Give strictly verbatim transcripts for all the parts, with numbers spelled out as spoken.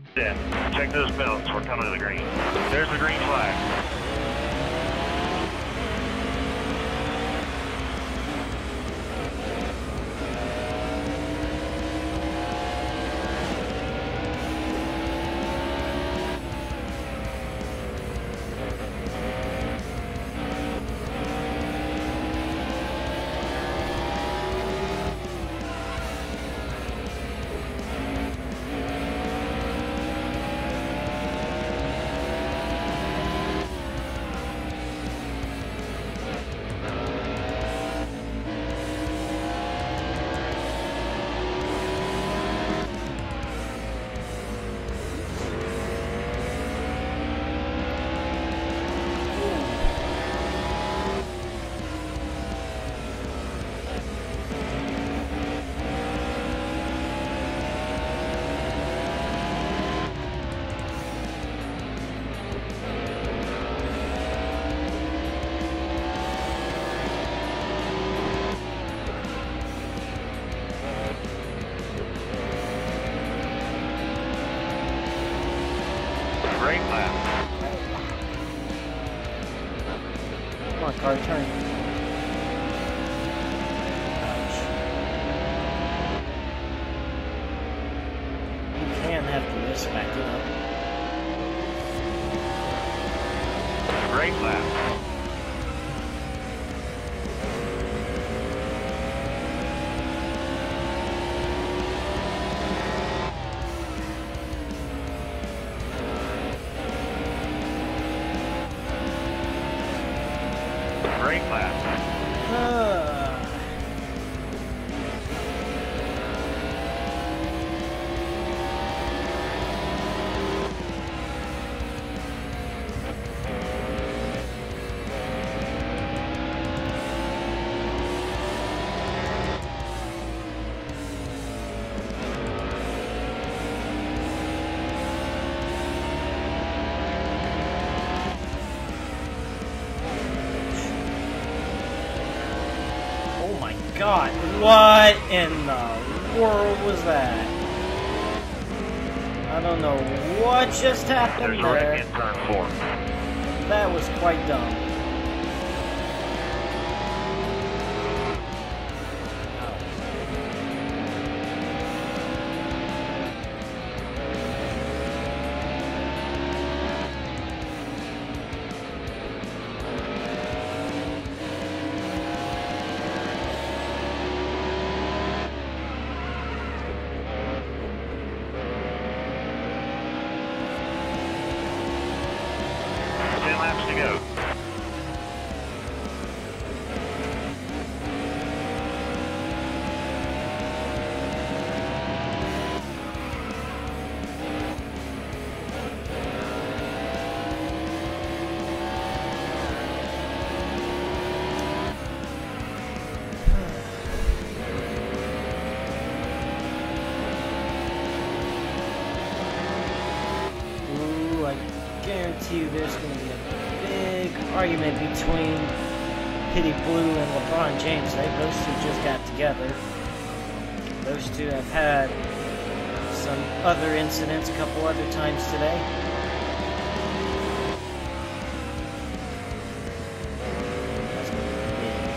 Yeah, check those belts. We're coming to the green. There's the green flag. Great lap. Come on, car, turn. Ouch. You can have to risk back it up. Great lap. Great lap. Uh. God, what in the world was that? I don't know what just happened There's there. a wreck in turn four. That was quite dumb. Ten laps to go. Ooh, I guarantee you there's going to be a big argument between Pitty Blue and LeBron James. They, those two just got together. Those two have had some other incidents a couple other times today. That's gonna be big.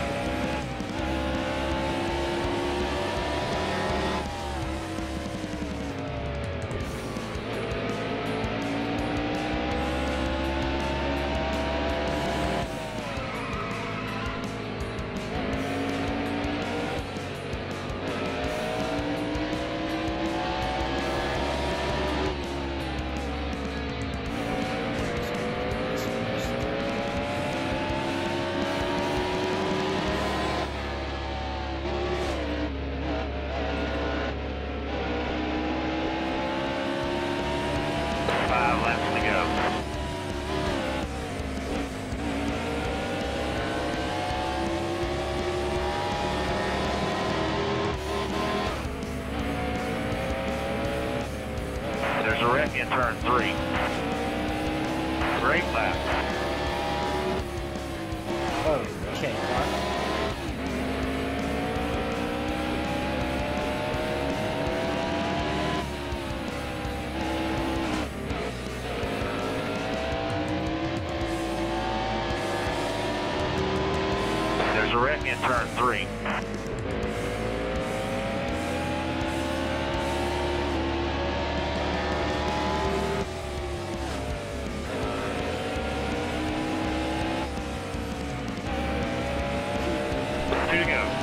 Five laps to go. There's a wreck in turn three. Great lap. Okay, Mark. There's a wreck in turn three. Two to go.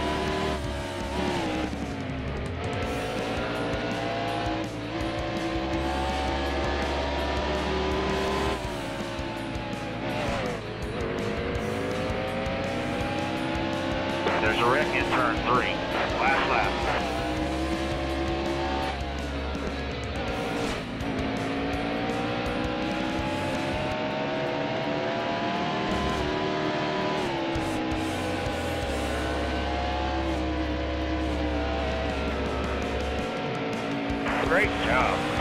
There's a wreck in turn three. Last lap. Great job.